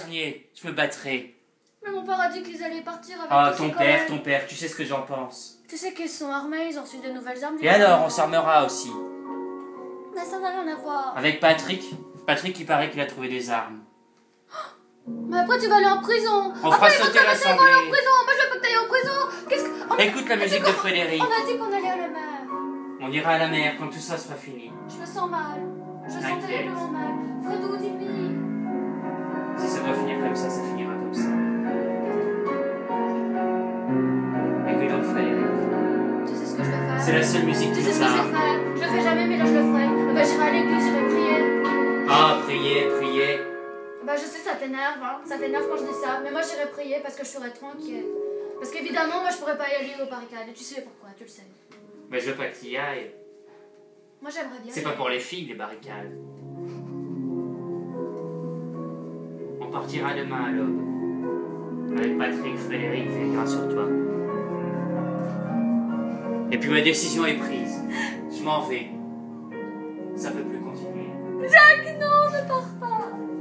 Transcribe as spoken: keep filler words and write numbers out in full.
dernier, je me battrai. Mais mon père a dit qu'ils allaient partir avec Ah, tous ton ses père, collègues. ton père, tu sais ce que j'en pense. Tu sais qu'ils sont armés, ils ont reçu de nouvelles armes. Et alors, on s'armera aussi. Mais ça n'a rien à voir. Avec Patrick. Patrick, il paraît qu'il a trouvé des armes. Mais après, tu vas aller en prison. On après, fera sauter ils vont te l'assemblée. aller en prison. Moi, je veux pas que t'ailles en prison. Qu'est-ce que... On a- Écoute la musique de Frédéric. On a dit qu'on allait à la mer. On ira à la mer quand tout ça sera fini. Je me sens mal. Je sens T'inquiète. terriblement mal. Fredo, dis-lui. Si ça doit finir comme ça, ça finira comme ça. Écoute donc Frédéric. Tu sais ce que je vais faire? C'est la seule musique Tu qui sais ce nous que je vais arme. faire? Je le fais jamais, mais là, je le ferai. Eh ben, j'irai à l'église, j'irai prier. Ah, priez, priez. Bah je sais, ça t'énerve, hein. Ça t'énerve quand je dis ça, mais moi j'irai prier parce que je serai tranquille. Parce qu'évidemment, moi je pourrais pas y aller aux barricades, et tu sais pourquoi, tu le sais. Mais je veux pas que tu y ailles. Moi j'aimerais bien. C'est y pas aller. pour les filles, les barricades. On partira demain à l'aube. Avec Patrick, Frédéric veillera sur toi. Et puis ma décision est prise. Je m'en vais. Ça peut plus continuer. Jacques, non, ne pars pas.